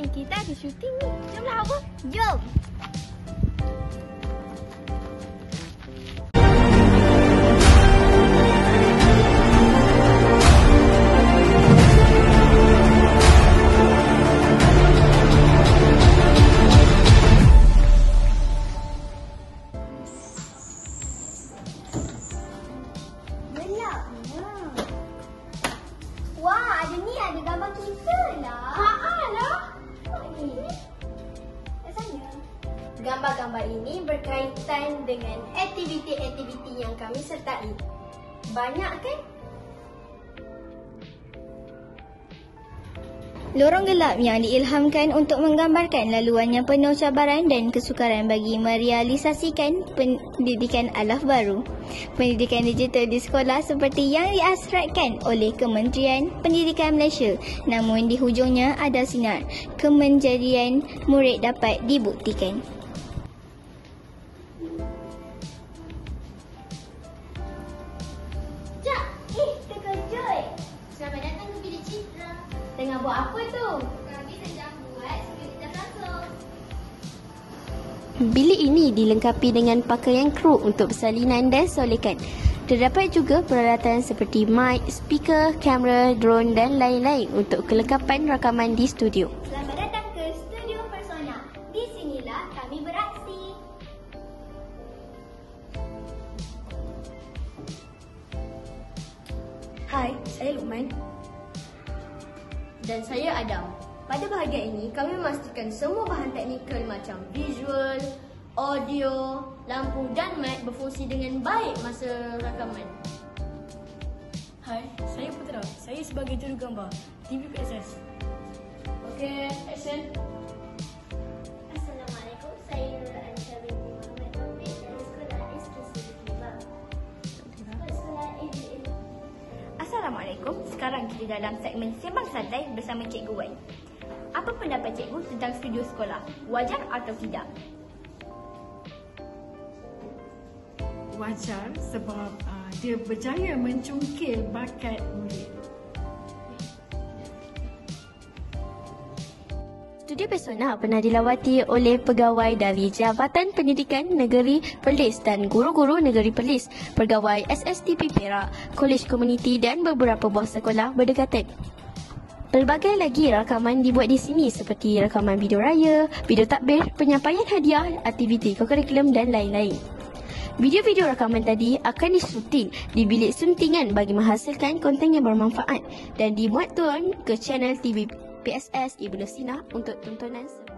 Kan kita ada syuting ni. Jomlah apa? Jom. Wah, ada gambar kita lah. Lah. Gambar-gambar ini berkaitan dengan aktiviti-aktiviti yang kami sertai. Banyak kan? Lorong gelap yang diilhamkan untuk menggambarkan laluan yang penuh cabaran dan kesukaran bagi merealisasikan pendidikan alaf baru. Pendidikan digital di sekolah seperti yang diasratkan oleh Kementerian Pendidikan Malaysia. Namun di hujungnya ada sinar. Kemenjadian murid dapat dibuktikan. Cak, terkejut. Selamat datang ke Bilik Citra. Tengah buat apa tu? Kami sedang buat skrip masuk. Bilik ini dilengkapi dengan pakaian kru untuk persalinan dan solekan. Terdapat juga peralatan seperti mic, speaker, kamera, drone dan lain-lain untuk kelengkapan rakaman di studio. Selamat datang ke Studio Persona. Di sinilah kami beraksi. Hai, saya Luqman. Dan saya Adam. Pada bahagian ini, kami memastikan semua bahan teknikal macam visual, audio, lampu dan mic berfungsi dengan baik masa rakaman. Hai, saya Putra. Saya sebagai jurugambar TVPSS. Okey, action. Assalamualaikum. Saya Nur Anisha binti Muhammad Taufik dari Sekolah SKC Bukit. Sekolah ABN. Assalamualaikum. Sekarang kita dalam segmen Sembang Santai bersama Cikgu Wan. Apa pendapat cikgu tentang studio sekolah? Wajar atau tidak? Wajar sebab dia berjaya mencungkil bakat murid. Studio Persona pernah dilawati oleh pegawai dari Jabatan Pendidikan Negeri Perlis dan guru-guru Negeri Perlis, pegawai SSTP Perak, Kolej Komuniti dan beberapa buah sekolah berdekatan. Pelbagai lagi rakaman dibuat di sini seperti rakaman video raya, video takbir, penyampaian hadiah, aktiviti kokurikulum dan lain-lain. Video-video rakaman tadi akan disuting di bilik suntingan bagi menghasilkan konten yang bermanfaat dan dimuat turun ke channel TV PSS Ibnu Sina untuk tontonan